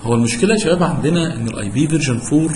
هو المشكله يا شباب عندنا ان الاي بي فيرجن 4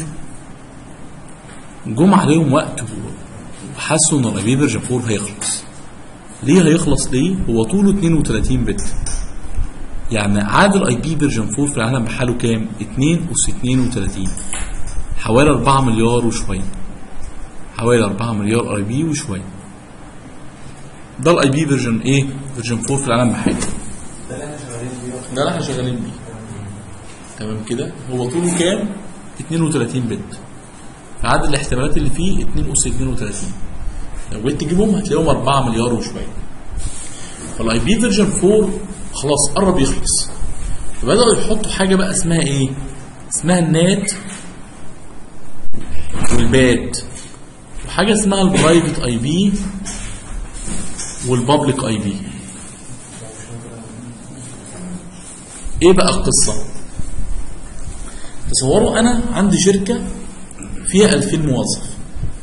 جم عليهم وقت وحسوا ان الاي بي فيرجن 4 هيخلص. ليه هيخلص؟ ليه؟ هو طوله 32 بت، يعني عدد الاي بي فيرجن 4 في العالم بحاله كام؟ 2 أس 32، حوالي 4 مليار وشويه، حوالي 4 مليار اي بي وشويه. ده الاي بي فيرجن ايه؟ فيرجن 4 في العالم بحاله. ده اللي احنا شغالين بيه. تمام كده؟ هو طوله كام؟ 32 بت. عدد الاحتمالات اللي فيه 2 أس 32. لو جيت تجيبهم هتلاقيهم 4 مليار وشويه. فالاي بي فيرجن 4 خلاص قرب يخلص. فبدأوا يحطوا حاجه بقى اسمها ايه؟ اسمها النات والباد، وحاجه اسمها البرايفت اي بي والبابليك اي بي. ايه بقى القصه؟ تصوروا انا عندي شركه فيها 2000 موظف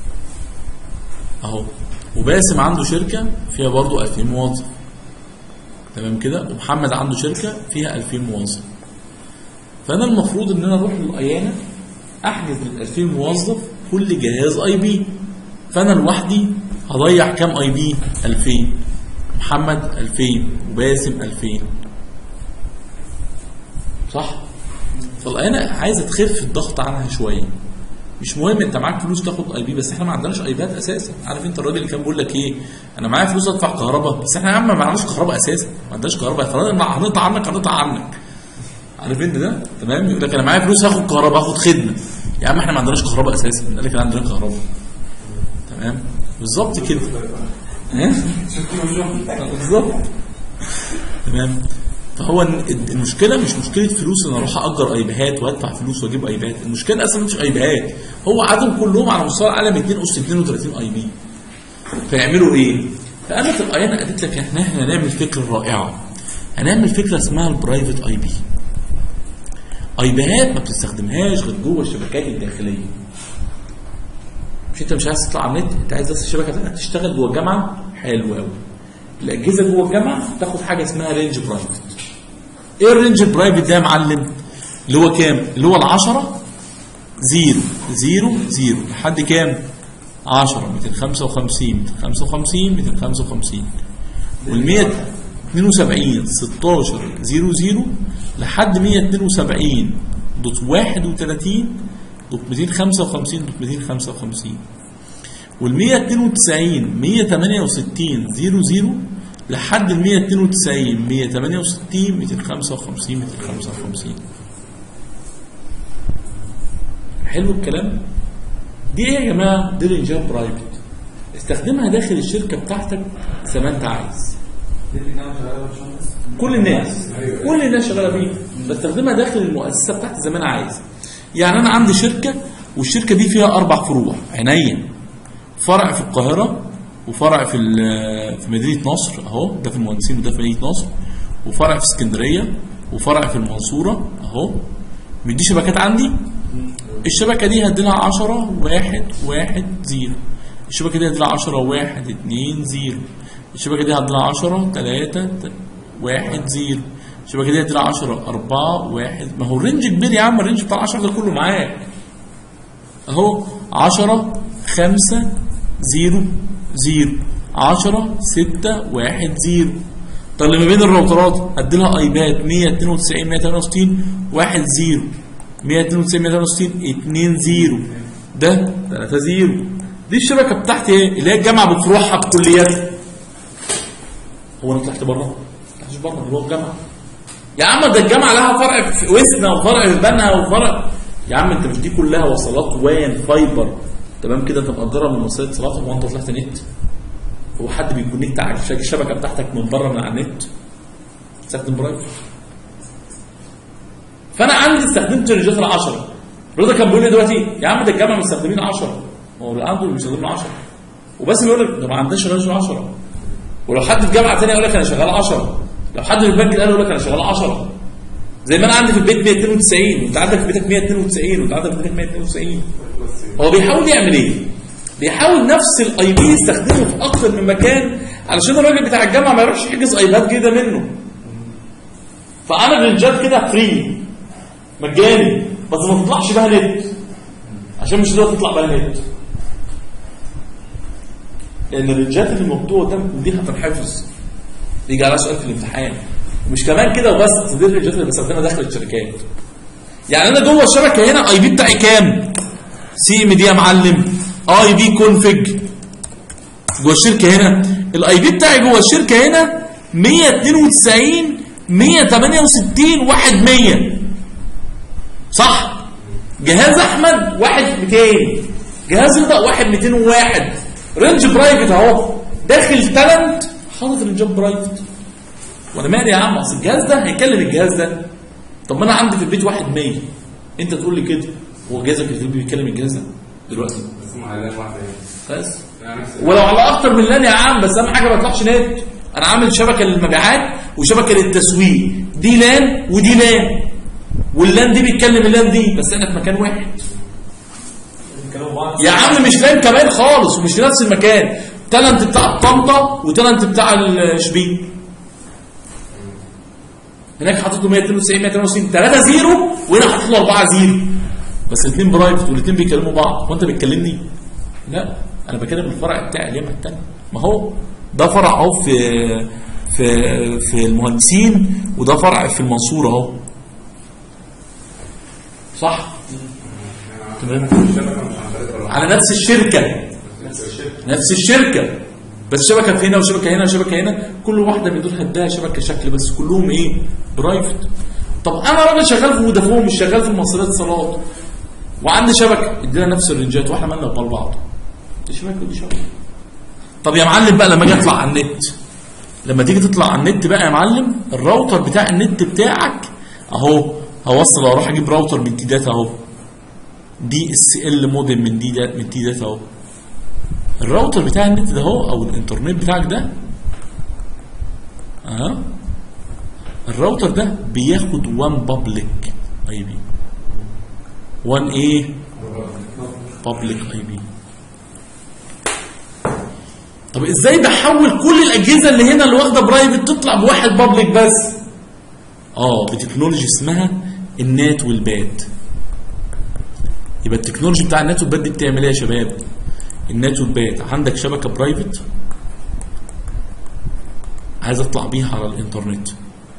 اهو، وباسم عنده شركه فيها برضه 2000 موظف، تمام كده، ومحمد عنده شركه فيها 2000 موظف. فانا المفروض ان انا اروح للايانه احجز ال 2000 موظف كل جهاز اي بي. فانا لوحدي هضيع كام اي بي؟ 2000، محمد 2000، وباسم 2000، صح؟ فالايانه عايزه تخف الضغط عنها شويه. مش مهم انت معاك فلوس تاخد اي بي، بس احنا ما عندناش ايباد اساسا. عارف انت الراجل اللي كان بيقول لك ايه؟ انا معايا فلوس ادفع كهرباء، بس احنا يا عم ما عندناش كهرباء اساسا، ما عندناش كهرباء، هنقطع عنك هنقطع عنك. عارف انت ده؟ تمام؟ يقول لك انا معايا فلوس هاخد كهرباء، هاخد خدمه. يا عم احنا ما عندناش كهرباء اساسا، قال لك عندنا كهرباء. تمام؟ بالظبط كده. بالظبط. تمام؟ فهو المشكله مش مشكله فلوس ان اروح اجر ايباد وادفع فلوس واجيب ايباد، المشكله اصلا مش ايباد، هو عددهم كلهم على مستوى العالم 2 أس 32 اي بي. فيعملوا ايه؟ فقامت الايانه قالت لك احنا هنعمل فكره رائعه، هنعمل فكره اسمها البرايفت اي بي. ايباد ما بتستخدمهاش غير جوه الشبكات الداخليه. مش عايز تطلع على النت، انت عايز بس الشبكه بتاعتك تشتغل جوه الجامعه، حلو قوي. الاجهزه جوه الجامعه تاخد حاجه اسمها رينج برايفت. ايه الرينج برايفت ده يا معلم؟ اللي هو كام؟ اللي هو ال10 0 0 0 لحد كام؟ 10 255 255 255 وال 172 16 00 لحد 172 دوت 31 دوت 255 دوت 255 وال 192 168 00 لحد ال 192 168 255 255. حلو الكلام؟ دي ايه يا جماعه؟ دي رينجات برايفت. استخدمها داخل الشركه بتاعتك زي ما انت عايز. كل الناس شغاله بيها، بستخدمها داخل المؤسسه بتاعتي زي ما انا عايز. يعني انا عندي شركه، والشركه دي فيها 4 فروع عينيا. فرع في القاهره، وفرع في مدينه نصر اهو، ده في المهندسين وده في مدينه نصر، وفرع في اسكندريه، وفرع في المنصوره اهو. دي شبكات عندي. الشبكه دي هديلها 10 1 1 0، الشبكه دي هديلها 10 1 2 0، الشبكه دي هديلها 10 3 1 0، الشبكه دي هديلها 10 4 1. ما هو الرينج كبير يا عم، الرينج بتاع 10 ده كله معاك اهو. 10 5 0 0 10 6 1 0. طب اللي ما بين الراوترات هديلها ايباد 192 168 1 0 192 168 2 0 ده 3 0. دي الشبكه بتاعتي ايه؟ اللي هي الجامعه بتروحها بكلياتها. هو انا طلعت بره؟ ما طلعتش بره، هو الجامعه. يا عم ده الجامعه لها فرع في وسنا وفرع في بنها وفرع. يا عم انت مش دي كلها وصلات وان فايبر، تمام كده؟ انت مقدرها من وسائل اتصالاتك وانت طلعت نت. هو حد بيكونكت على الشبكه بتاعتك من بره من على النت؟ استخدم برايفت. فانا عندي استخدمت رينجات ال10. رضا كان بيقول لي دلوقتي يا عم ده الجامعه مستخدمين 10، هو اللي عنده بيستخدمين 10 وبس. بيقول لك ده ما عندناش رينج 10. ولو حد في جامعه ثانيه يقول لك انا شغال 10، لو حد في البنك الان يقول لك انا شغال 10. زي ما انا عندي في البيت 192 وانت عندك في بيتك 192 وانت عندك في بيتك 192. هو بيحاول يعمل ايه؟ بيحاول نفس الاي بي يستخدمه في اكتر من مكان علشان الراجل بتاع الجامعه ما يروحش يحجز ايباد كده منه. فانا الرينجات كده فري، مجاني، بس ما تطلعش بها نت عشان مش هتقدر تطلع بها نت، لان الرنجات اللي مكتوبه قدامكم دي هتنحفظ، يجي عليها سؤال في الامتحان. ومش كمان كده وبس، دي الرنجات اللي بستخدمها داخل الشركات. يعني انا جوه الشبكه هنا اي بي بتاعي كام؟ سي ام دي يا معلم، اي بي كونفج. جوه الشركه هنا الاي بي بتاعي جوه الشركه هنا 192 168 100 صح؟ جهاز احمد 1200، جهاز رضا 1201، رينج برايفت اهو، داخل تالنت حاطط رينجات برايفت. وانا مالي يا عم؟ اصل الجهاز ده هيكلم الجهاز ده. طب ما انا عندي في البيت 100، انت تقول لي كده هو جهازك اللي بيكلم الجهاز ده دلوقتي؟ بس ما عليهاش واحده بس ولو على اكتر من لان يا عم، بس اهم حاجه ما يطلعش نت. انا عامل شبكه للمبيعات وشبكه للتسويق، دي لان ودي لان، واللان دي بيتكلم اللان دي، بس احنا في مكان واحد يا عم، مش لان كمان خالص، ومش في نفس المكان. تالنت بتاع طنطا وتالنت بتاع الشبين، هناك حاطط له 192 168 3 زيرو، وهنا حاطط له 4 زيرو، بس الاثنين برايفت والاثنين بيكلموا بعض. وانت بتكلمني؟ لا، انا بكلم الفرع بتاع اليمن الثاني. ما هو ده فرع اهو في المهندسين، وده فرع في المنصوره اهو، صح؟ تمام، على نفس الشركه، نفس الشركه، بس شبكه هنا وشبكه هنا وشبكه هنا، كل واحده من دول هداها شبكه شكل، بس كلهم ايه؟ برايفت. طب انا راجل شغال في فودافون، مش شغال في مصرية اتصالات، وعندي شبكه ادينا نفس الرنجات، واحنا مالنا بال بعض، دي شبكه ودي شبكه. طب يا معلم بقى، لما اجي اطلع على النت، لما تيجي تطلع على النت بقى يا معلم، الراوتر بتاع النت بتاعك اهو، هوصل اروح اجيب راوتر من تي داتا اهو، دي اس ال مودم من تي داتا اهو. الراوتر بتاع النت ده اهو، او الانترنت بتاعك ده الراوتر ده بياخد 1 بابليك اي بي، 1 ايه؟ بابليك اي بي. طب ازاي بحول كل الاجهزه اللي هنا اللي واخده برايفت تطلع بواحد بابليك بس؟ بتكنولوجي اسمها النات والباد. يبقى التكنولوجي بتاع النات والباد دي بتعمل ايه يا شباب؟ النات والباد، عندك شبكه برايفت عايز اطلع بيها على الانترنت،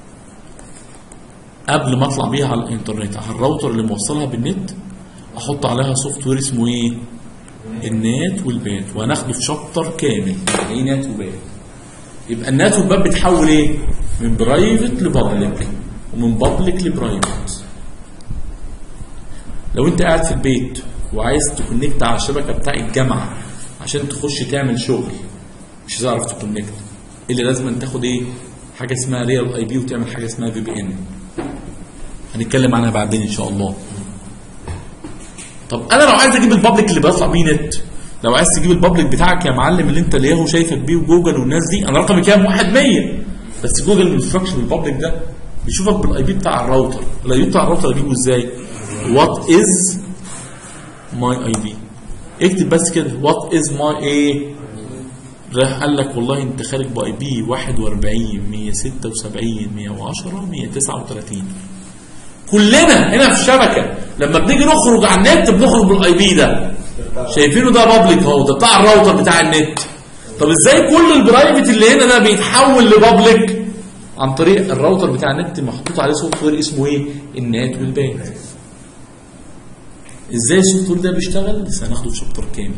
قبل ما اطلع بيها على الانترنت على الراوتر اللي موصلها بالنت، احط عليها سوفت وير اسمه ايه؟ النات والباد، وهناخده في شابتر كامل يعني ايه نات وباد. يبقى النات والباد بتحول ايه؟ من برايفت لبابليك، ومن بابليك لبرايفت. لو انت قاعد في البيت وعايز تكونكت على الشبكه بتاع الجامعه عشان تخش تعمل شغل، مش هتعرف تكونكت الا لازم تاخد ايه؟ حاجه اسمها ريال اي بي، وتعمل حاجه اسمها في بي ان، هنتكلم عنها بعدين ان شاء الله. طب انا لو عايز اجيب البابليك اللي بيطلع بيه نت، لو عايز تجيب البابليك بتاعك يا معلم اللي انت الياهو شايفك بيه وجوجل والناس دي، انا رقمي كام؟ 100، بس جوجل ما بيفرقش بالبابليك ده، بيشوفك بالاي بي بتاع الراوتر. الاي بي بتاع الراوتر اجيبه ازاي؟ وات از ماي اي بي. اكتب بس كده وات از ماي ايه، راح قال لك والله انت خارج باي بي 41 176 110 139. كلنا هنا في الشبكه لما بنيجي نخرج على النت بنخرج بالاي بي ده، شايفينه ده بابليك اهو، ده بتاع الراوتر بتاع النت. طب ازاي كل البرايفت اللي هنا ده بيتحول لبابليك؟ عن طريق الراوتر بتاع النت محطوط عليه سوفت وير اسمه ايه؟ النات والباد. ازاي السوفت وير ده بيشتغل؟ لسه هناخده في شابتر كامل.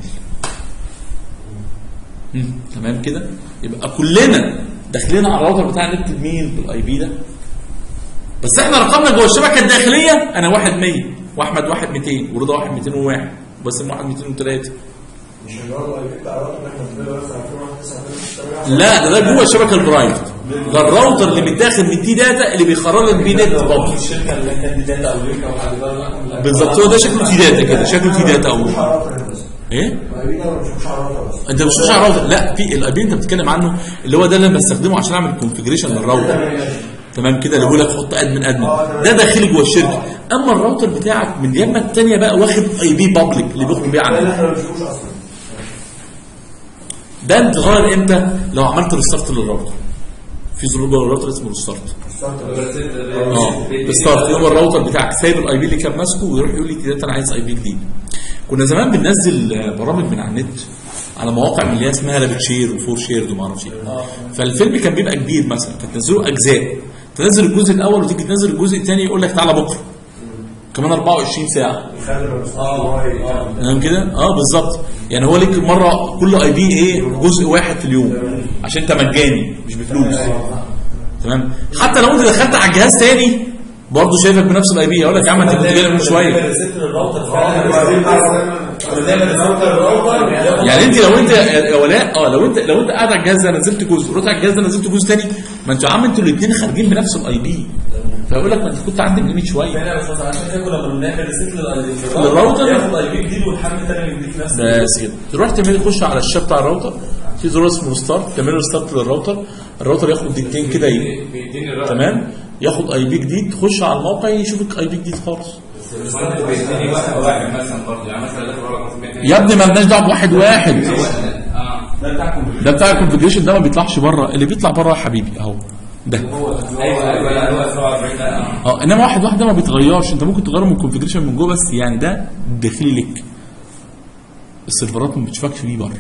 تمام كده؟ يبقى كلنا داخلين على الراوتر بتاع النت بمين؟ بالاي بي ده. بس احنا رقمنا جوه الشبكه الداخليه انا 100 واحمد 200 ورضا 201 وباسم 203. مش النهارده الاي بي بتاع الراوتر اللي احنا بنقول مثلا 2009 لا، ده جوه الشبكه البرايفت، ده الراوتر اللي متاخد من تي داتا اللي بيخرج بيه نت بابليك. الشركه اللي احنا دي داتا او لينك او حد بقى بالظبط، هو ده شكله تي داتا كده، شكله تي داتا او ايه؟ الاي بي ده مش على الراوتر بس، انت مش على الراوتر، لا، في الاي بي انت بتتكلم عنه اللي هو ده اللي انا بستخدمه عشان اعمل كونفيجريشن للراوتر. تمام كده، اللي بيقول لك حط ادمن ده داخلي جوه الشركه. اما الراوتر بتاعك من اليمه الثانيه بقى واخد اي بي بابليك اللي بيخرج بيه عنه. ده انت غير امتى؟ لو عملت ريستارت للراوتر في زرار جوه الراوتر اسمه ريستارت. ريستارت هو الراوتر بتاعك سايب الاي بي اللي كان ماسكه ويروح يقول لي كده انا عايز اي بي جديد. كنا زمان بننزل برامج من على النت على مواقع من اللي هي اسمها رابت شير وفور شير وما اعرفش ايه. فالفيلم كان بيبقى كبير مثلا فتنزله اجزاء، تنزل الجزء الاول وتيجي تنزل الجزء الثاني يقول لك تعالى بكره كمان 24 ساعه. تمام كده؟ بالظبط. يعني هو ليك مره كل اي بي ايه جزء واحد في اليوم عشان انت مجاني مش بفلوس. تمام. حتى لو انت دخلت على الجهاز ثاني برضه شايفك بنفس الاي بي، اقول لك يا عم انت بتتكلم من شويه. يعني انت لو انت يا ولاء لو انت قاعد على الجهاز ده نزلت جزء ورحت على الجهاز ده نزلت جزء ثاني، ما انتوا يا عم انتوا الاثنين خارجين بنفس الاي بي. فيقول لك ما انت كنت عندك ليميت شويه. عشان كده كنا بنعمل ريست للراوتر ياخد اي بي جديد والحمل ثاني جديد في نفس بس كده. تروح تخش على الشاشه بتاع الراوتر في زرار اسمه ريستارت، تعمل ريستارت للراوتر، الراوتر ياخد دقيقتين كده تمام ياخد اي بي جديد، تخش على الموقع يشوفك اي بي جديد خالص. يا ابني مالناش دعوه بواحد واحد. ده بتاع الكونفيجريشن ده ما بيطلعش بره، اللي بيطلع بره يا حبيبي اهو ده. انما واحد ده ما بيتغيرش، انت ممكن تغيره من الكونفيجريشن من جوه بس، يعني ده داخلي لك السيرفرات ما بتشوفكش فيه بره.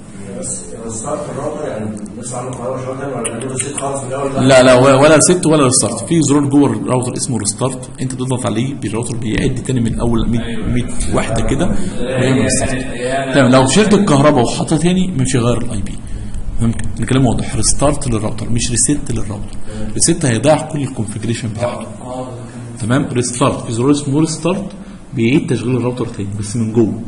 لا ولا ريست ولا ريستارت. في زرار جوه الراوتر اسمه ريستارت، انت بتضغط عليه بالراوتر بيعد تاني من اول 100 وحده كده ويعمل ريستارت. تمام. لو شلت الكهرباء وحطها تاني مش هيغير الاي بي. الكلام واضح. ريستارت للراوتر مش ريست للراوتر. ريست هيضيع كل الكونفيجريشن بتاعك. تمام. ريستارت في زرار اسمه ريستارت بيعيد تشغيل الراوتر تاني بس من جوه.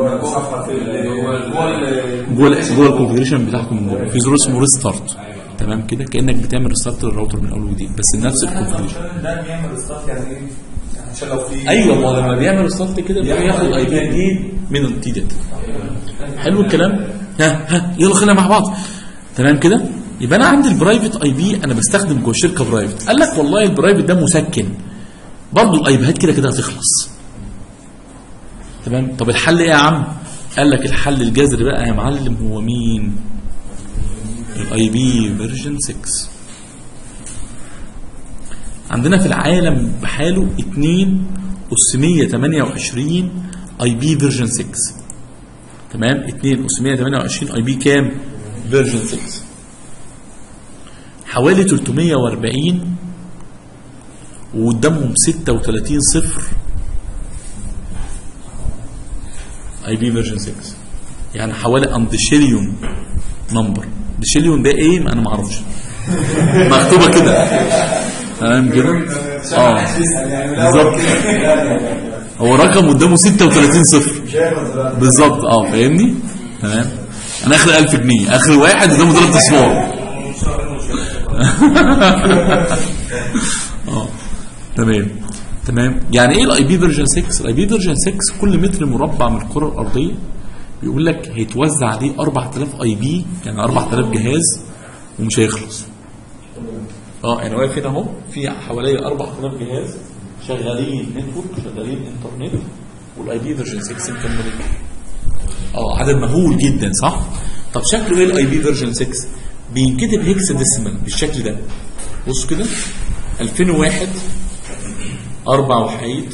جوه الكونفيجريشن بتاعكم من جوه في زرار اسمه ريستارت. تمام كده كانك بتعمل ريستارت للراوتر من اول وجديد بس نفس الكونفيجريشن. ده بيعمل ريستارت يعني ايه؟ عشان لو في ايوه ما لما بيعمل ريستارت كده بياخد اي بي جديد من التي داتا. حلو الكلام. ها يلا خلينا مع بعض. تمام كده. يبقى انا عندي البرايفت اي بي انا بستخدم جوه الشركه برايفت. قال لك والله البرايفت ده مسكن برضه الاي بيات كده هتخلص. تمام. طب الحل ايه يا عم؟ قال لك الحل الجذري بقى يا معلم هو مين؟ الاي بي فيرجن 6. عندنا في العالم بحاله 2/128 اي بي فيرجن 6. تمام. 2/128 اي بي كام؟ فيرجن 6. حوالي 340 وقدامهم 36 صفر اي بي فيرجن 6. يعني حوالي اندشيليون نمبر. ديشيليون ده ايه؟ انا ما اعرفش. مكتوبه كده. تمام كده. بالظبط. هو رقم قدامه 36 صفر بالظبط. فاهمني؟ تمام. انا اخر 1000 جنيه اخر واحد قدامه 3 اصفار. تمام. يعني ايه الاي بي فيرجن 6؟ الاي بي فيرجن 6 كل متر مربع من الكره الارضيه بيقول لك هيتوزع عليه 4000 اي بي، يعني 4000 جهاز ومش هيخلص. يعني واقف هنا اهو في حوالي 4000 جهاز شغالين نتورك شغالين انترنت والاي بي فيرجن 6 مكملين. عدد مهول جدا صح؟ طب شكله ايه الاي بي فيرجن 6؟ بينكتب هيكس ديسيمال بالشكل ده. بص كده 2001 4 وحيد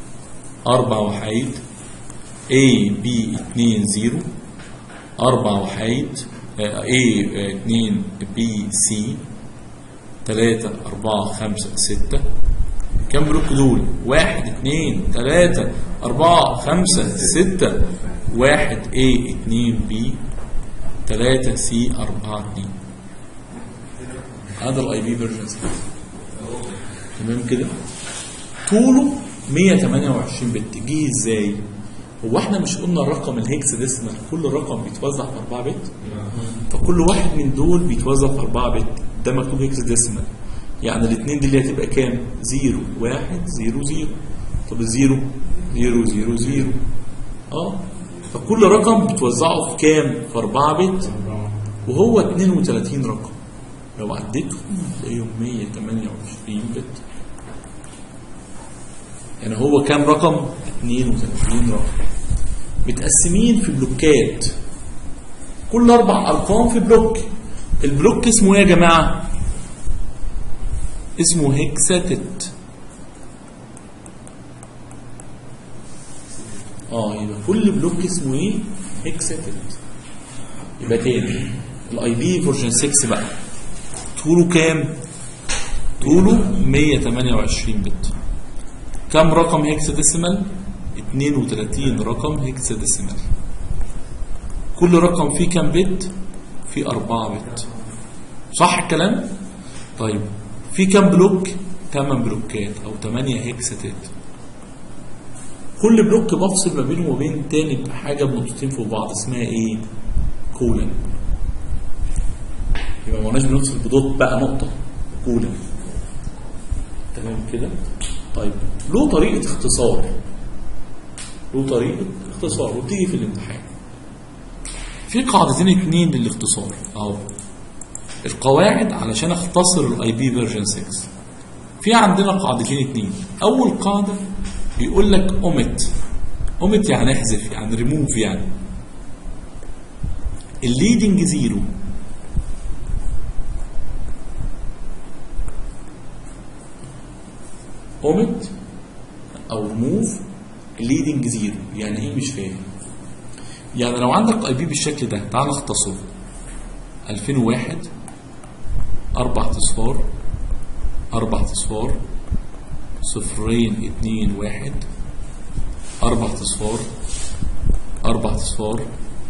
A B 2 0 4 وحيد A 2 B C 3 4 5 6. كم بلوك دول؟ 1 2 3 4 5 6 1 A 2 B 3 C 4 2. هذا الاي بي فيرجن 6. تمام كده. طوله 128 بت. جه ازاي؟ هو احنا مش قلنا الرقم الهكس ديسمال كل رقم بيتوزع في 4 بت؟ فكل واحد من دول بيتوزع في 4 بت. ده مكتوب هكس ديسمال. يعني الاثنين دي اللي هتبقى كام؟ 0 1 0 0. طب الزيرو 0 0 0. فكل رقم بتوزعه في كام؟ في 4 بت وهو 32 رقم. لو عديتهم تلاقيهم 128 بت. يعني هو كام رقم؟ 32 رقم متقسمين في بلوكات. كل 4 ارقام في بلوك. البلوك اسمه ايه يا جماعه؟ اسمه هيكساتت. يبقى كل بلوك اسمه ايه؟ هيكساتت. يبقى تاني الاي بي فيرجن 6 بقى طوله كام؟ طوله 128 بت. كم رقم هيكساديسيمال؟ 32 رقم هيكساديسيمال. كل رقم فيه كم بت؟ فيه 4 بت. صح الكلام؟ طيب في كم بلوك؟ 8 بلوكات او 8 هيكساتات. كل بلوك بفصل ما بينه وبين تاني بحاجه بنقطتين فوق بعض اسمها ايه؟ كولن. يبقى ما قلناش بنفصل بدوت بقى نقطه، كولن. تمام كده؟ طيب له طريقه اختصار. وبتيجي في الامتحان. في قاعدتين 2 للاختصار اهو. القواعد علشان اختصر الاي بي فيرجن 6. في عندنا قاعدتين 2. اول قاعده بيقول لك اوميت يعني احذف، يعني ريموف، يعني الليدنج زيرو اوميت او ريموف الليدنج زيرو. يعني ايه؟ مش فاهم. يعني لو عندك اي بي بالشكل ده، تعال نختصره. 2001 4 اصفار 4 اصفار 0 2 1 4 اصفار 4 اصفار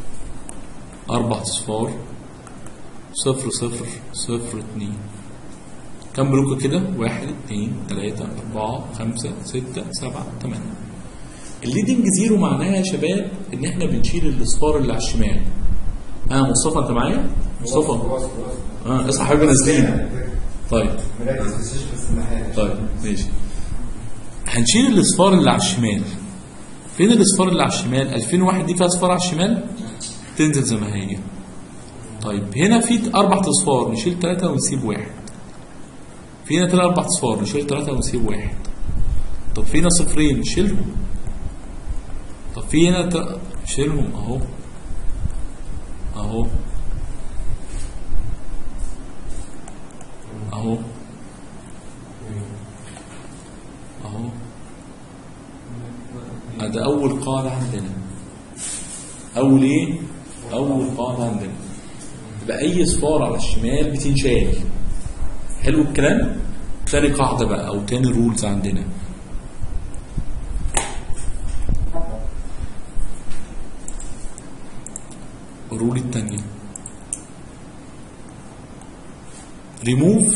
4 اصفار 0 0 0 2. كم بلوك كده؟ 1 2 3 4 5 6 7 8. الليدنج زيرو معناها يا شباب ان احنا بنشيل الاصفار اللي على الشمال. مصطفى انت معايا؟ مصطفى اصحى حبيبي نازلين. طيب ماشي. هنشيل الاصفار اللي على الشمال. فين الاصفار اللي على الشمال؟ 2001 دي فيها اصفار على الشمال تنزل زي ما هي. طيب هنا في 4 اصفار نشيل 3 ونسيب 1. في هنا 4 اصفار نشيل 3 ونسيب 1. طب في هنا صفرين نشيلهم. طب في هنا نشيلهم اهو اهو اهو اهو. ده اول قاعده عندنا. اول ايه؟ اول قاعده عندنا. يبقى اي اصفار على الشمال بتنشال. حلو الكلام. تاني قاعده بقى او تاني رولز عندنا. الرول الثانيه remove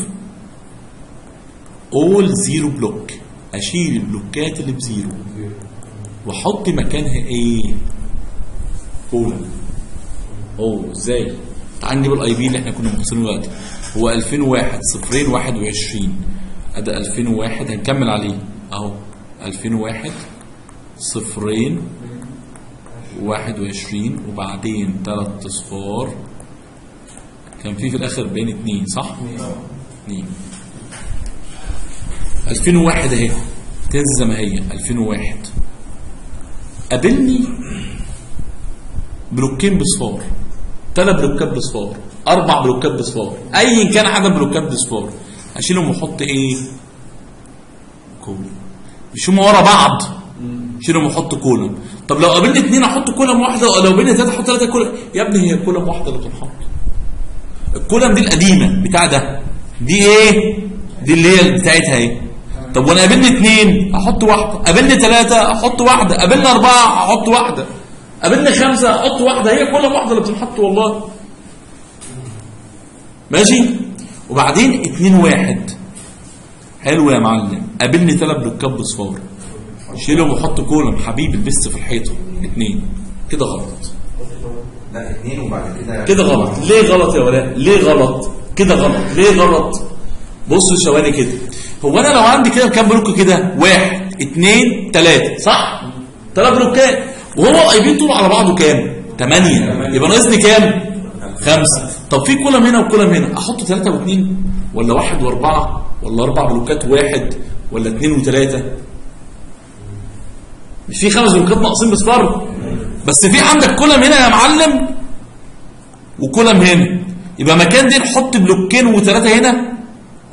all zero block. اشيل البلوكات اللي بزيرو واحط مكانها ايه؟ كولن. ازاي؟ تعال نجيب الاي بي اللي احنا كنا مختصرينه دلوقتي. هو 2001 0 21. ادي 2001 هنكمل عليه اهو. 2001 0 21 وبعدين 3 اصفار. كان في الاخر بين 2 صح؟ 2. 2001 اهي تنزل زي ما هي. 2001 قابلني بلوكين بصفار، 3 بلوكات بصفار، 4 بلوكات بصفار، ايا كان عدد بلوكات بصفار. اشيلهم واحط ايه؟ كولوم. مش هم ورا بعض، اشيلهم واحط كولوم. طب لو قابلني 2 احط كولوم واحده، ولو قابلني 3 احط 3 كولوم. يا ابني هي كولوم واحده اللي بتنحط. الكولوم دي القديمه بتاع ده، دي ايه؟ دي اللي هي بتاعتها ايه. طب وانا قابلني 2 احط واحده، قابلني 3 احط واحده، قابلني 4 احط واحده، قابلني 5 احط واحده. هي كولوم واحده اللي بتنحط والله. ماشي. وبعدين 2 1 حلو يا معلم. قابلني 3 بلوكات بصفار، شيلهم وحط كولوم. حبيبي لبست في الحيطه 2 كده غلط. لا 2 وبعد كده غلط. ليه غلط يا ولاء؟ ليه غلط؟ كده غلط. ليه غلط؟ بصوا ثواني كده. هو انا لو عندي كده كام بلوك كده؟ 1 2 3 صح؟ 3 بلوكات. وهو اي بي طوله على بعضه كام؟ 8. يبقى ناقصني كام؟ 5. طب في كولوم هنا وكولوم هنا، احط 3 و2 ولا 1 و4 ولا 4 بلوكات و1 ولا 2 و3؟ مش في 5 بلوكات ناقصين بصفار؟ بس في عندك كولوم هنا يا معلم وكولوم هنا. يبقى مكان دي نحط بلوكين و3 هنا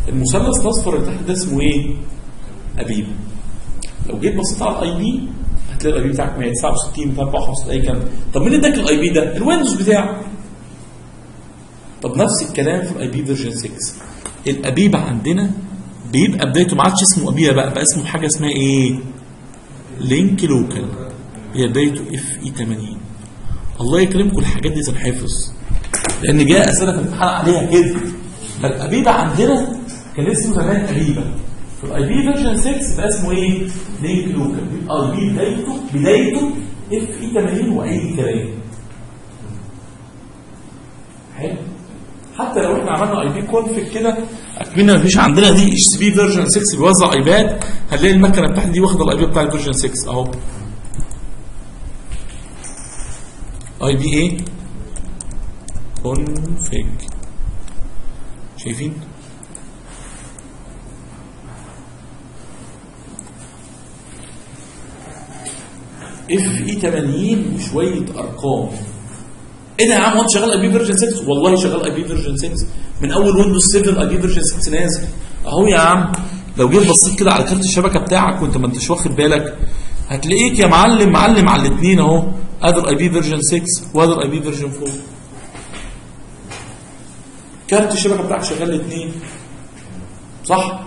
المثلث الاصفر اللي تحت ده اسمه ايه؟ ابيبه. لو جيت بصيت على الاي بي هتلاقي الاي بي بتاعك 169 254 اي كام. طب مين اداك الاي بي ده؟ الويندوز بتاعك. طب نفس الكلام في الاي بي فيرجن 6. الابيبه عندنا بيبقى بدايته ما عادش اسمه ابيبه بقى اسمه حاجه اسمها ايه؟ لينك لوكال. هي بدايته اف اي 80. الله يكرمكم الحاجات دي تنحفظ لان جاء اسئله في الامتحان عليها كده. فالابيبه عندنا كان اسمه زمان ابيبه. في الاي بي فيرجن 6 بقى اسمه ايه؟ لينك لوكال. الاي بي بدايته اف اي 80 واي كلام. حلو. حتى لو احنا عملنا اي بي كونفيج كده اكملنا مفيش عندنا دي اتش سي بي فيرجن 6 بيوزع ايباد، هنلاقي المكنه بتاعتي دي واخده الاي بي بتاع الفيرجن 6 اهو. اي بي ايه؟ كونفيج. شايفين؟ اف اي 80 وشويه ارقام. ايه ده يا عم؟ هو انت شغال اي بي فيرجن 6؟ والله شغال اي بي فيرجن 6 من اول ويندوز 7 اي بي فيرجن 6 نازل اهو يا عم. لو جيت بصيت كده على كارت الشبكه بتاعك وانت ما انتش واخد بالك هتلاقيك يا معلم معلم على الاثنين اهو. ادي الاي بي فيرجن 6 وادي الاي بي فيرجن 4. كارت الشبكه بتاعك شغال الاثنين صح؟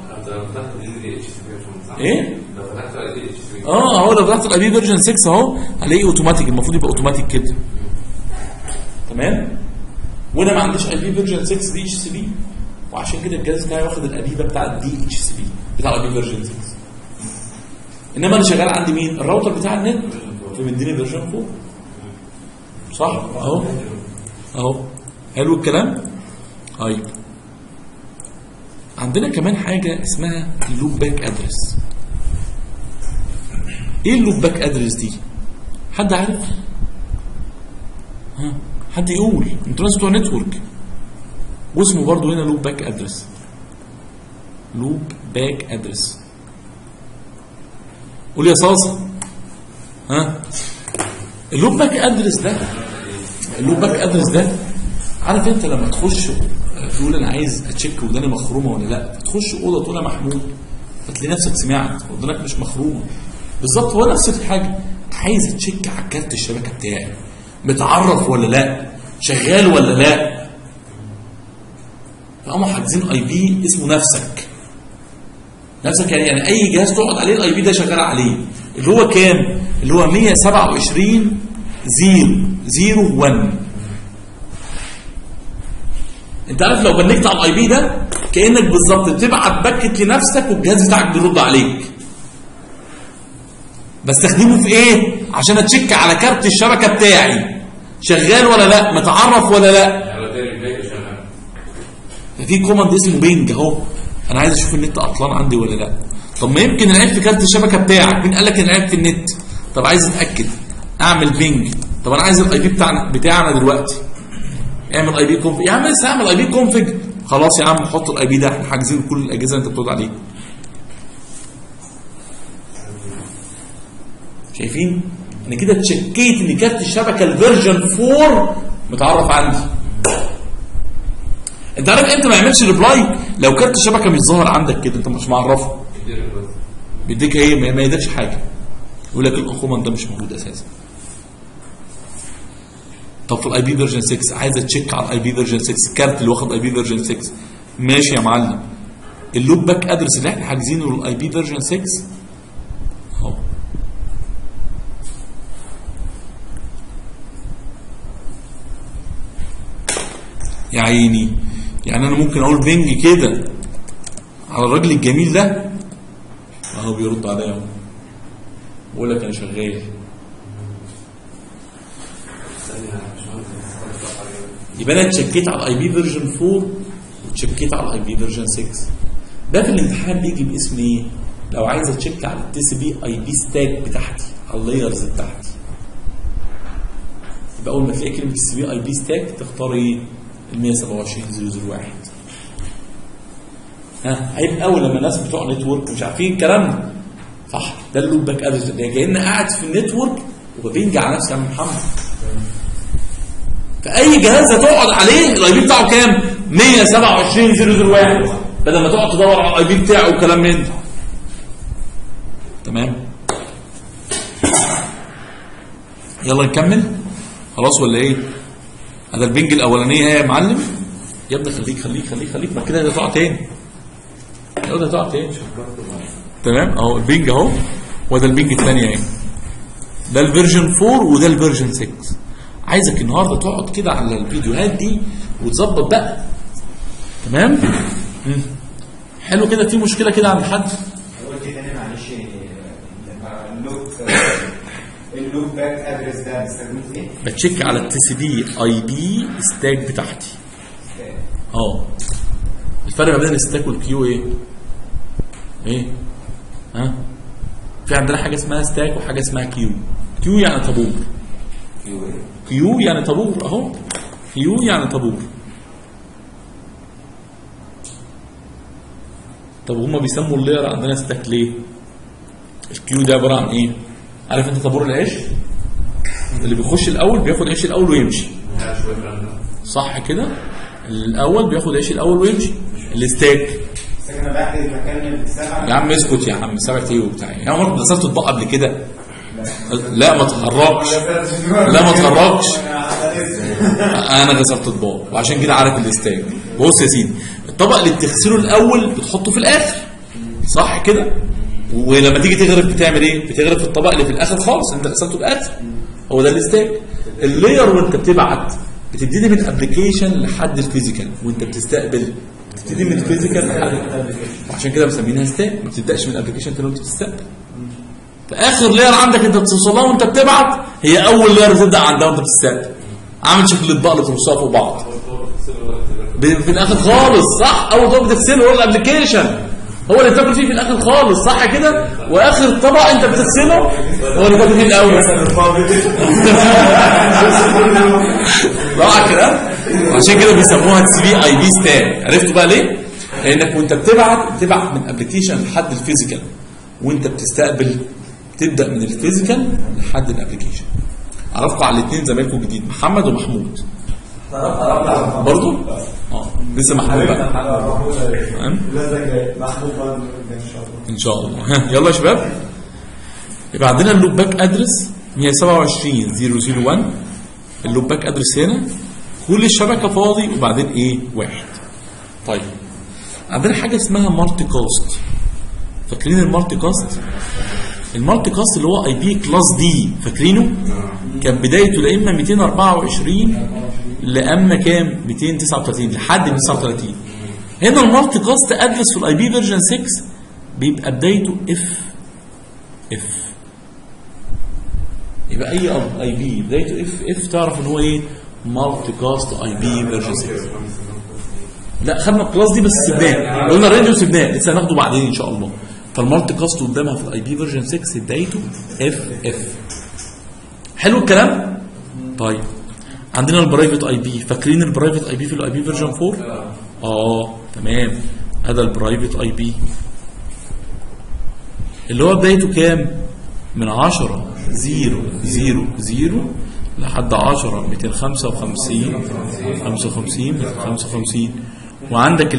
ايه؟ اهو لو فتحت الاي بي فيرجن 6 اهو هلاقيه اوتوماتيك. المفروض يبقى اوتوماتيك كده تمام. وانا ما عنديش اي بي فيرجن 6 دي اتش سي بي وعشان كده الجهاز بتاعي واخد الابيبه بتاع الدي اتش سي بي بتاع الاي بي فيرجن 6. انما انا شغال عندي مين؟ الراوتر بتاع النت فمديني فيرجن 4 صح؟ اهو حلو الكلام. طيب عندنا كمان حاجه اسمها اللوب باك ادرس. ايه اللوب باك ادرس دي؟ حد عارف؟ ها حد يقول. انتوا ناس بتوع نتورك. واسمه برضو هنا لوب باك ادرس. لوب باك ادرس. قول يا صاصه. ها اللوب باك ادرس ده، اللوب باك ادرس ده عارف انت لما تخش تقول انا عايز اتشيك وداني مخرومه ولا لا، تخش اوضه تقول يا محمود فتلاقي نفسك سمعت ودانك مش مخرومه. بالظبط هو نفس الحاجه. عايز اتشيك على كارت الشبكه بتاعي متعرف ولا لا، شغال ولا لا. فقاموا حاجزين اي بي اسمه نفسك. نفسك يعني اي جهاز تقعد عليه الاي بي ده شغال عليه. اللي هو كام؟ اللي هو 127.0.0.1. انت عارف لو بنكت على الاي بي ده كانك بالظبط بتبعت باكت لنفسك والجهاز بتاعك بيرد عليك. بستخدمه في ايه؟ عشان اتشيك على كارت الشبكه بتاعي شغال ولا لا، متعرف ولا لا. في كوماند اسمه بينج اهو. انا عايز اشوف النت عطلان عندي ولا لا. طب ما يمكن العيب في كارت الشبكه بتاعك. مين قال لك ان العيب في النت؟ طب عايز اتاكد اعمل بينج. طب انا عايز الاي بي بتاعنا دلوقتي. اعمل اي بي كونفج. يا عم لسه اعمل اي بي كونفج. خلاص يا عم حط الاي بي ده، احنا حاجزين كل الاجهزه اللي انت بتقعد عليها. شايفين؟ انا كده اتشكيت ان كارت الشبكه الفيرجن 4 متعرف عندي. انت عارف امتى ما يعملش ريبلاي؟ لو كارت الشبكه مش ظاهر عندك كده انت مش معرفه. بيديك ايه؟ ما يديكش حاجه. يقول لك الكوماند ده مش موجود اساسا. طب في الاي بي فيرجن 6 عايز اتشيك على الاي بي فيرجن 6 الكارت اللي واخد اي بي فيرجن 6. ماشي يا معلم. اللوب باك ادرس اللي احنا حاجزينه للاي بي فيرجن 6 اهو. يا عيني. يعني انا ممكن اقول بينج كده على الراجل الجميل ده اهو بيرد عليا اهو. بقول لك انا شغال. يبقى انا اتشكيت على الاي بي فيرجن 4 واتشكيت على الاي بي فيرجن 6. ده في الامتحان بيجي باسم ايه؟ لو عايز اتشيك على التي سي بي اي بي ستاك بتاعتي على اللايرز بتاعتي. يبقى اول ما تلاقي كلمه تي سي بي اي بي ستاك تختار ايه؟ ال 127.0.0.1. عيب قوي لما الناس بتوع نتورك مش عارفين الكلام ده. صح؟ ده اللوب باك ادرس. ده كأن قاعد في النتورك وبينجي على نفسي يا عم محمد. فاي جهاز هتقعد عليه الاي بي بتاعه كام؟ 127.0.0.1. بدل ما تقعد تدور على الاي بي بتاعه وكلام من ده. تمام. يلا نكمل خلاص ولا ايه؟ هذا البنج الاولانيه يا معلم. يا ابني خليك ما كده هتقع تاني. يلا هتقع تاني. تمام اهو البنج اهو، وده البنج الثانيه اهي. ده الفيرجن 4 وده الفيرجن 6. عايزك النهارده تقعد كده على الفيديوهات دي وتظبط بقى. تمام؟ حلو كده. في مشكله كده عند حد؟ قلت تاني معلش، اللوب باك ادرس ده بستخدمه في ايه؟ بتشيك على التي سي بي اي بي ستاك بتاعتي. الفرق بين الستاك والكيو ايه؟ ايه؟ ها؟ في عندنا حاجه اسمها ستاك وحاجه اسمها كيو. كيو يعني طابور. كيو يعني طابور اهو. كيو يعني طابور. طب هما بيسموا اللاير عندنا ستاك ليه؟ الكيو ده عباره عن ايه؟ عارف انت طابور العيش؟ اللي بيخش الاول بياخد عيش الاول ويمشي. صح كده؟ الاول بياخد عيش الاول ويمشي. الستاك انا بعد المكان بتاعها. يا عم اسكت يا عم، سبعة ايه وبتاع. يا عمرك غسلت اطباق قبل كده؟ لا ما تخرجش. لا ما تخرجش. انا غسلت اطباق وعشان كده عارف الستاك. بص يا سيدي، الطبق اللي بتغسله الاول بتحطه في الاخر. صح كده؟ ولما تيجي تغرف بتعمل ايه؟ بتغرف الطبق اللي في الاخر خالص، انت غسلته الاخر. هو ده الستاك. اللاير وانت بتبعت بتبتدي من الابلكيشن لحد الفيزيكال، وانت بتستقبل بتبتدي من الفيزيكال لحد، وعشان كده مسمينها ستاك. ما بتبداش من الابلكيشن كده وانت بتستقبل. فاخر لاير عندك انت بتوصل لها وانت بتبعت هي اول لاير بتبدا عندها وانت بتستقبل. عامل شكل الاطباق اللي بترصها فوق بعض في الاخر خالص. صح؟ اول طبق بتغسله هو الابلكيشن، هو اللي بتاكل فيه في الاخر خالص. صح كده؟ واخر طبق انت بتغسله هو اللي بتاكل فيه الاول. صح كده؟ عشان كده بيسموها سي بي اي بي ستاك. عرفتوا بقى ليه؟ لانك وانت بتبعت من ابلكيشن لحد الفيزيكال، وانت بتستقبل تبدا من الفيزيكال لحد الابلكيشن. عرفكم على الاثنين زمايلكم جديد، محمد ومحمود. برضو؟ لسه محمود بقى. تمام؟ ان شاء الله. يلا يا شباب، يبقى عندنا اللوب باك ادرس 127.0.0.1. اللوب باك ادرس هنا كل الشبكه فاضي وبعدين ايه؟ واحد. طيب عندنا حاجه اسمها مالتي كاست. فاكرين المالتي كاست؟ المالتي كاست اللي هو اي بي كلاس دي، فاكرينه؟ كان بدايته لا اما 224 لاما كام؟ 239 لحد 239. هنا المالتي كاست ادرس في الاي بي فيرجن 6 بيبقى بدايته اف. يبقى اي بي بدايته اف تعرف ان هو ايه؟ مالتي كاست اي بي فيرجن 6. لا خدنا الكلاس دي بس سيبناه، قلنا الرينج وسيبناه، لسه هناخده بعدين ان شاء الله. فالمالتي كاست قدامها في الاي بي فيرجن 6 بدايته اف. حلو الكلام؟ طيب عندنا البرايفت اي بي. فاكرين البرايفت اي بي في الاي بي فيرجن 4؟ تمام. هذا البرايفت اي بي اللي هو بدايته كام؟ من 10.0.0.0 لحد 10.255 وعندك ال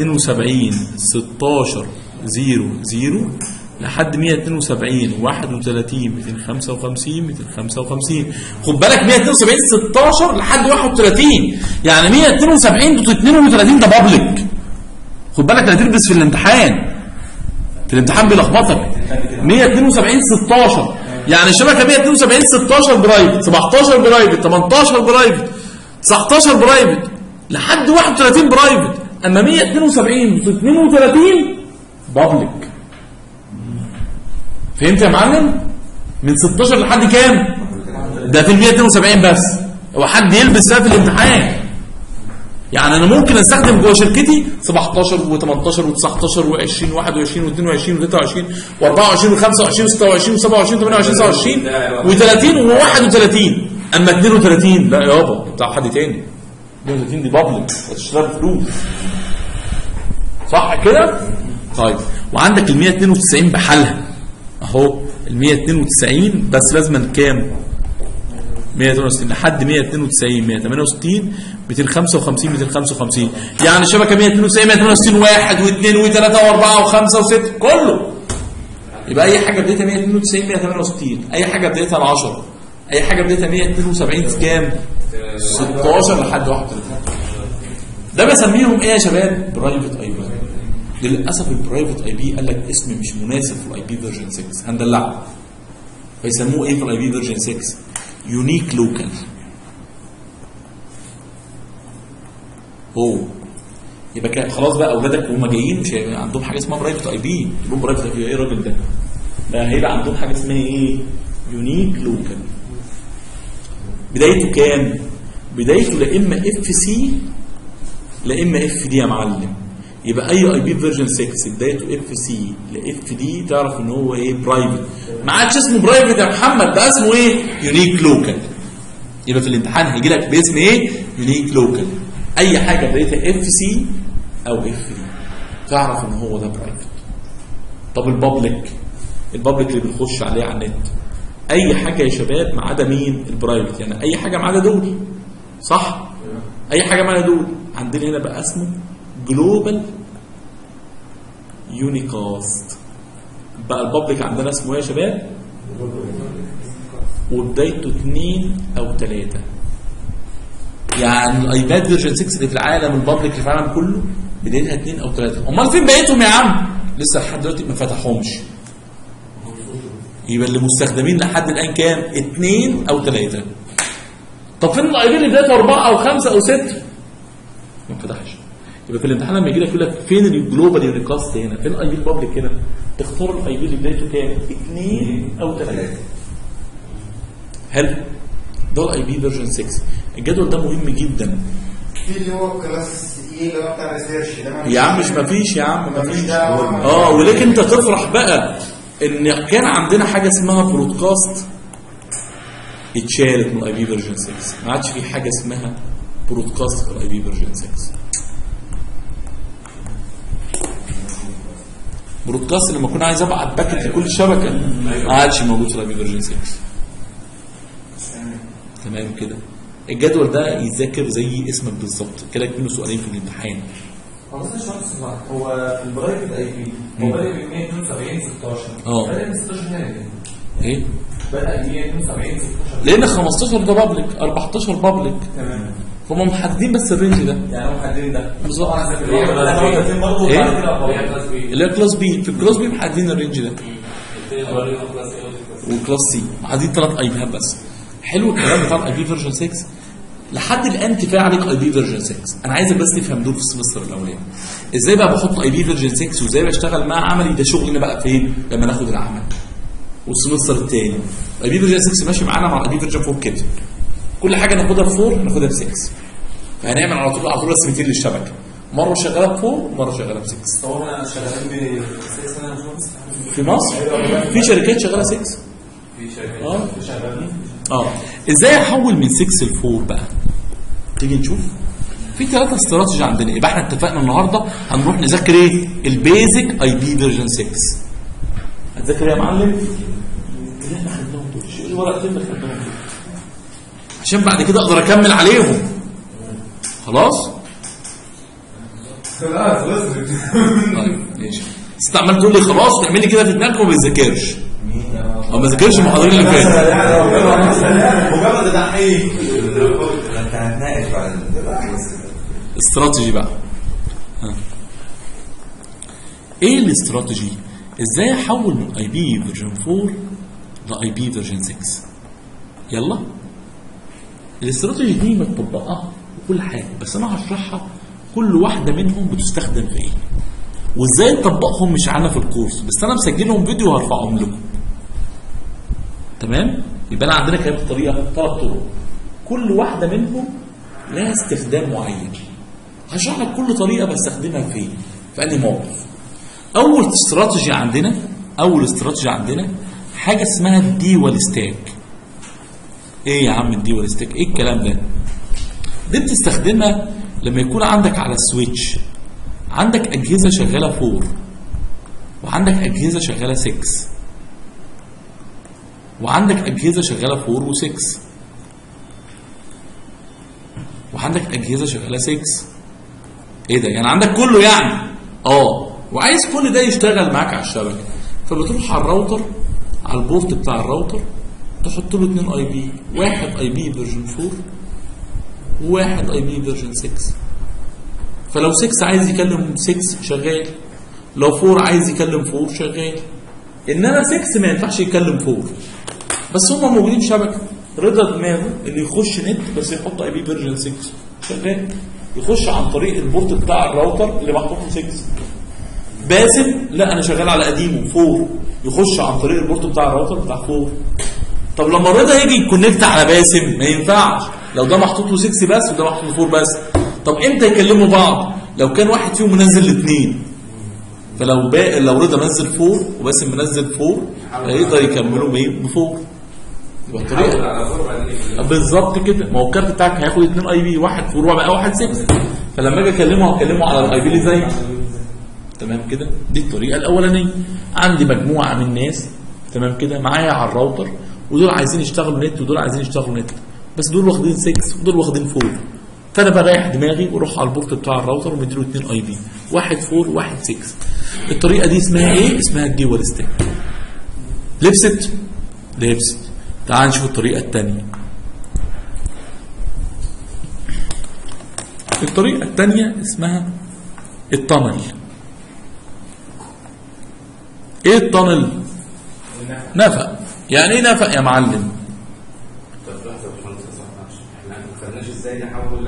172.16.0.0 لحد 172.31.255. خد بالك 172.16 لحد 31، يعني 172.32 ده بابليك. خد بالك لا تلبس في الامتحان، في الامتحان بيلخبطك. 172.16 يعني الشبكه 172.16 برايفت، 17 برايفت، 18 برايفت، 19 برايفت لحد 31 برايفت. اما 172.32 بابليك. فهمت يا معلم؟ من 16 لحد كام؟ ده في ال 172 بس. هو حد يلبس ده في الامتحان؟ يعني انا ممكن استخدم جوه شركتي 17 و18 و19 و20 و21 و22 و23 و24 و25 و26 و27 و28 و29 و30 و31. اما 32 لا يابا بتاع حد تاني. 32 دي بابليك وتشتغل فلوس. صح كده؟ طيب وعندك ال 192 بحالها اهو. ال 192 بس لازم كام؟ 168 لحد 192 168 255 255. يعني شبكه 192 168 1 و2 و3 و4 و5 و6 كله. يبقى اي حاجه بدايتها 192 168، اي حاجه بدايتها 10، اي حاجه بدايتها 172 كام؟ 16 لحد 31. ده بسميهم ايه يا شباب؟ برايفت اي بي. للاسف البرايفت اي بي قال لك اسم مش مناسب في الاي بي فيرجن 6، هندلعه. فيسموه ايه في الاي بي فيرجن 6؟ يونيك لوكال. يبقى كده خلاص بقى اولادك وهم جايين مش عندهم حاجه اسمها برايفت اي بي، يقولوا برايفت اي بي ايه الراجل ده؟ لا هيبقى عندهم حاجه اسمها ايه؟ يونيك لوكال. بدايته كام؟ بدايته لا اما اف سي لا اما اف دي يا معلم. يبقى اي اي بي فيرجن 6 بدايته اف سي لاف دي تعرف ان هو ايه؟ برايفت. ما عادش اسمه برايفت يا محمد، ده اسمه ايه؟ يونيك لوكال. يبقى في الامتحان هيجي لك باسم ايه؟ يونيك لوكال. اي حاجه بدايتها اف سي او اف دي تعرف ان هو ده برايفت. طب البابليك اللي بنخش عليه على النت اي حاجه يا شباب ما عدا مين؟ البرايفت. يعني اي حاجه ما عدا دول، صح؟ اي حاجه ما عدا دول عندنا هنا بقى اسمه جلوبال يونيكاست. بقى البابليك عندنا اسمه ايه يا شباب؟ وبدايته 2 أو 3. يعني الايباد فيرجن 6 اللي في العالم البابليك اللي في العالم كله بدايتها 2 أو 3. امال فين بقيتهم يا عم؟ لسه لحد دلوقتي ما فتحهمش. يبقى اللي مستخدمين لحد الان كام؟ 2 أو 3. طب فين الاي بي اللي بدايته 4 أو 5 أو 6؟ ما فتحش. يبقى في الامتحان لما يجي لك يقول لك فين الجلوبال يونيكاست هنا؟ فين الاي بي البابليك هنا؟ تختار الاي بي اللي بدايته كام؟ 2 أو 3. حلو؟ ده الاي بي فيرجن 6. الجدول ده مهم جدا. في اللي هو كلاس ايه اللي هو بتاع الريسيرش ده يا عم مش مفيش يا عم مفيش. ولكن انت تفرح بقى ان كان عندنا حاجه اسمها برودكاست اتشالت من الاي بي فيرجن 6. ما عادش في حاجه اسمها برودكاست في الاي بي فيرجن 6. برودكاست لما كنا عايز ابعت باكت لكل شبكه ما عادش موجود في الاي بي فيرجن 6. تمام كده. الجدول ده يذاكر زي اسمك بالظبط كده، منه سؤالين في الامتحان. هو في البرايفت اي بي هو بدأ ب 172 16. بدأ من 16 هنا ايه؟ بدأ ب 172 16 لان 15 ده بابليك 14 بابليك. تمام. هم محددين بس الرينج ده. يعني هم محددين ده بالظبط. ايه؟ اللي هي كلاس بي. في الكلاس بي محددين الرينج ده. وكلاس سي محددين 3 اي بيات بس. حلو الكلام بتاع الاي بي فيرجن 6. لحد الان كفايه عليك اي بي فيرجن 6. انا عايزك بس تفهم دول في السمستر الاولاني. ازاي بقى بحط اي بي فيرجن 6 وازاي بشتغل مع عملي؟ ده شغلنا بقى فين؟ لما ناخد العمل. والسمستر الثاني اي بي فيرجن 6 ماشي معانا مع الاي بي فيرجن 4 كده. كل حاجه ناخدها ب 4 ناخدها ب 6. فهنعمل على طول رسمتين للشبكه. مره شغاله ب 4 ومره شغاله ب 6. هو احنا شغالين ب 6 في مصر في شركات شغاله 6. في شركات شغالين. ازاي احول من 6 ل 4 بقى؟ تيجي نشوف. في 3 استراتيجي عندنا. يبقى احنا اتفقنا النهارده هنروح نذاكر ايه؟ البيزك اي بي فيرجن 6. هتذاكر ايه يا معلم؟ اللي احنا خدناهم دول. شو الورقتين اللي خدناهم دول؟ عشان بعد كده اقدر اكمل عليهم. خلاص؟ طيب ماشي. بس عمال تقول لي خلاص تعمل لي كده في دماغك وما بتذاكرش. ما ذاكرش المحاضرين اللي فاتوا. مجرد تحقيق. انت هتناقش بعد استراتيجي بقى. ايه الاستراتيجي؟ ازاي احول من اي بي فيرجن 4 لاي بي فيرجن 6؟ يلا. الاستراتيجي دي متطبقه وكل حاجه، بس انا هشرحها كل واحده منهم بتستخدم في ايه وازاي نطبقهم. مش عنا في الكورس، بس انا مسجلهم فيديو وهرفعهم لكم. تمام؟ يبقى انا عندنا كام طريقه؟ 3 طرق. كل واحده منهم لها استخدام معين. هشرح لك كل طريقه بستخدمها فين، في انهي موقف. اول استراتيجي عندنا حاجه اسمها الديوال ستاك. ايه يا عم الديوال ستاك؟ ايه الكلام ده؟ دي بتستخدمها لما يكون عندك على السويتش عندك اجهزه شغاله 4 وعندك اجهزه شغاله 6 وعندك اجهزه شغاله 4 و6. وعندك اجهزه شغاله 6. ايه ده؟ يعني عندك كله يعني وعايز كل ده يشتغل معاك على الشبكه، فبتروح على الراوتر، على البورت بتاع الراوتر تحط له 2 اي بي، واحد اي بي فيرجن 4 وواحد اي بي فيرجن 6. فلو 6 عايز يكلم 6 شغال، لو 4 عايز يكلم 4 شغال. انما 6 ما ينفعش يكلم 4، بس هم موجودين في شبكه. رضا دماغه اللي يخش نت بس يحط اي بي فيرجن 6 شغال، يخش عن طريق البورت بتاع الراوتر اللي محطوط له 6. باسم لا انا شغال على قديمه 4، يخش عن طريق البورت بتاع الراوتر بتاع 4. طب لما رضا يجي يكونكت على باسم ما ينفعش، لو ده محطوط له 6 بس وده محطوط له 4 بس. طب امتى يكلموا بعض؟ لو كان واحد فيهم منزل الاثنين. فلو لو رضا نزل 4 وباسم منزل 4 هيقدر يكملوا ب 4. يبقى الطريقه بالظبط كده. ما هو الكارت بتاعك هياخد 2 اي بي، واحد 4 بقى واحد 6. فلما اجي اكلمه هكلمه على الاي بي اللي زي تمام كده. دي الطريقه الاولانيه. عندي مجموعه من الناس تمام كده معايا على الراوتر، ودول عايزين يشتغلوا نت ودول عايزين يشتغلوا نت، بس دول واخدين 6 ودول واخدين 4. فانا بريح دماغي واروح على البورت بتاع الراوتر ومديله 2 اي بي، واحد 4 وواحد 6. الطريقه دي اسمها ايه؟ اسمها الديوال ستاك. لبست؟ لبست. تعال نشوف الطريقه الثانيه. الطريقه الثانيه اسمها التانل. ايه التانل؟ نفق. يعني ايه نفق يا معلم؟ طب لحظه يا باشمهندس، احنا ما خدناش ازاي نحول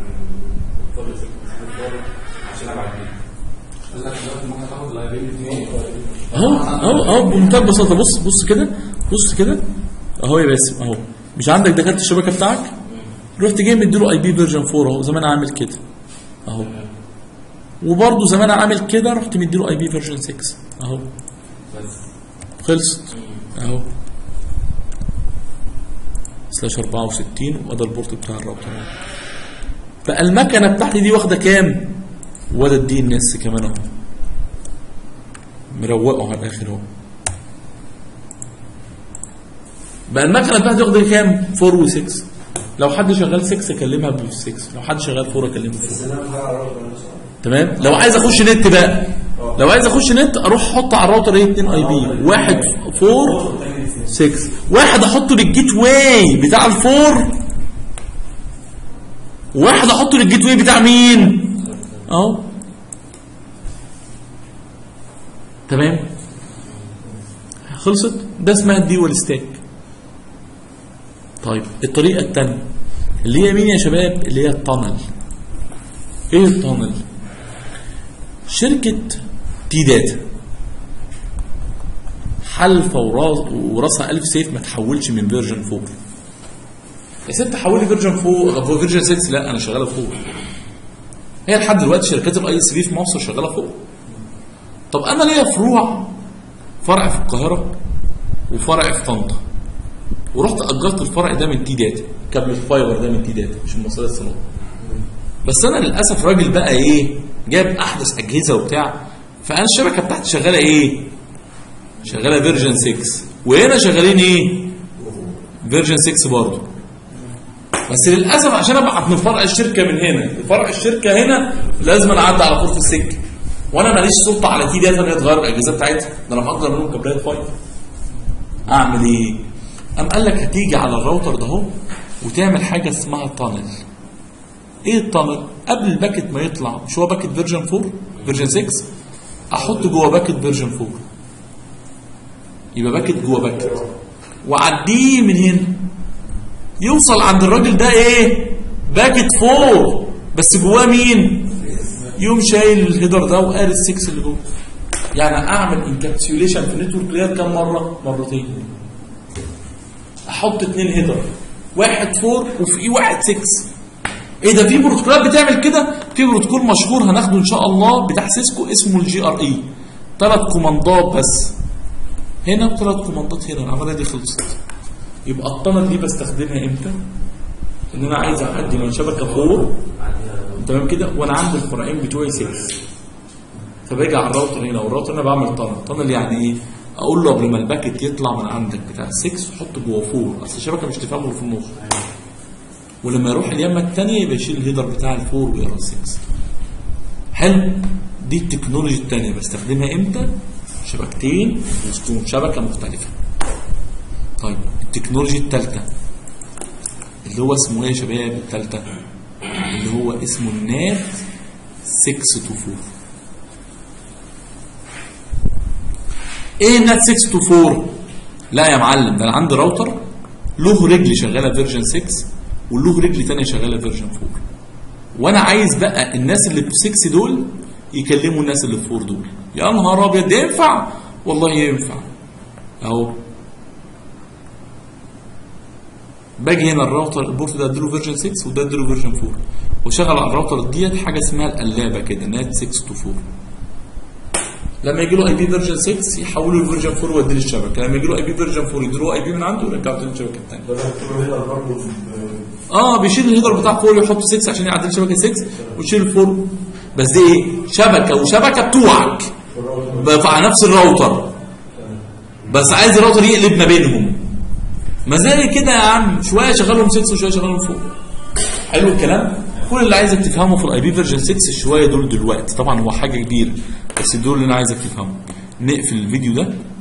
عشان ابعت قال لك دلوقتي ممكن تاخد الاي بي اهو بمنتهى البساطه. بص كده، بص كده اهو يا باسم اهو. مش عندك ده كارت الشبكه بتاعك؟ رحت جاي مديله اي بي فيرجن 4 اهو زي ما انا عامل كده اهو. وبرده زي ما انا عامل كده رحت مديله اي بي فيرجن 6 اهو. بس خلصت اهو. /64 وده البورت بتاع الراوتر. بقى المكنه بتاعتي دي واخده كام؟ وده الدي ان اس كمان اهو، مروقه على الاخر اهو. بقى المكنه بتاعتي واخده كام؟ 4 و6. لو حد شغال 6 اكلمها ب 6، لو حد شغال 4 اكلمها ب 4. تمام. لو عايز اخش نت بقى، لو عايز اخش نت اروح احط على الراوتر 2 اي بي، واحد 4 6، واحد احطه للجيت واي بتاع ال4، وواحد احطه للجيت واي بتاع مين؟ اهو. تمام. خلصت. ده اسمها الديوال ستاك. طيب الطريقه الثانيه اللي هي مين يا شباب؟ اللي هي التانل. ايه التانل؟ شركه تي داتا حلفه وراسها الف سيف ما تحولش من فيرجن 4. يا ست حولي فيرجن 4 فيرجن 6. لا انا شغاله 4. هي لحد دلوقتي شركات الاي اس بي في مصر شغاله 4. طب انا ليا فروع، فرع في القاهره وفرع في طنطا، ورحت اجرت الفرع ده من تي داتا، كابل الفايبر ده من تي داتا مش من مصرية الصناعه. بس انا للاسف راجل بقى ايه، جاب احدث اجهزه وبتاع، فانا الشبكه بتاعتي شغاله ايه؟ شغاله فيرجن 6، وهنا شغالين ايه؟ فيرجن 6 برضه. بس للاسف عشان ابعت من فرع الشركه من هنا لفرع الشركه هنا لازم انا اعدي على طرف السكه، وانا ماليش سلطه على تي داتا ان هي تغير الاجهزه بتاعتها، ده انا مقدر منهم كابلات فايبر. اعمل ايه؟ قام قال لك هتيجي على الراوتر ده اهو وتعمل حاجه اسمها تانل. ايه التانل؟ قبل الباكت ما يطلع، مش هو باكت فيرجن 4 فيرجن 6، احط جوه باكت فيرجن 4، يبقى باكت جوه باكت، وعديه من هنا يوصل عند الراجل ده ايه؟ باكت 4 بس جواه مين؟ يوم شايل الهيدر ده وقاري ال6 اللي جوه. يعني اعمل انكابسيوليشن في النتورك لاير كام مره؟ مرتين. احط 2 هيدر، واحد 4 وفي واحد 6. ايه ده؟ في بروتوكولات بتعمل كده. في بروتوكول مشهور هناخده ان شاء الله بتاع سيسكو اسمه الجي ار اي، 3 كوماندات بس هنا و3 كوماندات هنا. العمليه دي خلصت. يبقى التانل دي بستخدمها امتى؟ ان انا عايز اعدي من شبكه 4 تمام كده وانا عندي الفرعين بتوعي 6، فباجي على الراوتر هنا، والراوتر هنا بعمل تانل. يعني ايه؟ اقول له قبل ما الباكت يطلع من عندك بتاع 6 حط جوه 4، اصل الشبكه مش تفهمه في النص، ولما يروح اليمه الثانيه يبقى يشيل الهيدر بتاع الفور ويقرا 6. حلو. دي التكنولوجيا الثانيه بستخدمها امتى؟ شبكتين وسطهم شبكه مختلفه. طيب التكنولوجيا الثالثه اللي هو اسمه ايه يا شباب؟ الثالثه اللي هو اسمه النات 624. ايه النات 624؟ لا يا معلم، ده انا عندي راوتر له رجل شغاله فيرجن 6 وله رجل ثانيه شغاله فيرجن 4، وانا عايز بقى الناس اللي في 6 دول يكلموا الناس اللي في 4 دول. يا نهار ابيض، ده ينفع؟ والله ينفع. اهو باجي هنا الراوتر البورت ده اديله فيرجن 6 وده اديله فيرجن 4، وشغل على الراوتر ديت حاجه اسمها القلابه كده نات 624. لما يجي له اي بي فيرجن 6 يحوله لفيرجن 4 ويديه للشبكه، لما يجي له اي بي فيرجن 4 يديله اي بي من عنده ويرجعه تاني للشبكه الثانيه. ده بيكتبوا هيدر برضه بيشيل الهيدر بتاع 4 ويحط 6 عشان يعدل شبكه 6 ويشيل ال 4. بس دي ايه؟ شبكه وشبكه بتوعك على نفس الراوتر، بس عايز الراوتر يقلب ما بينهم. ما زال كده يا عم، شويه شغلهم 6 وشويه شغلهم 4. حلو الكلام؟ كل اللي عايزك تفهمه في الاي بي فيرجن 6 شويه دول دلوقتي، طبعا هو حاجه كبيره بس دول اللي انا عايزك تفهمه. نقفل الفيديو ده